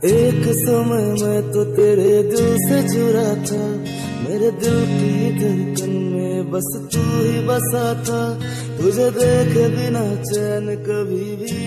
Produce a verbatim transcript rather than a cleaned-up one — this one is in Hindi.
एक समय मैं तो तेरे दिल से जुड़ा था, मेरे दिल की धड़कन में बस तू ही बसा था। तुझे देखे बिना चैन कभी भी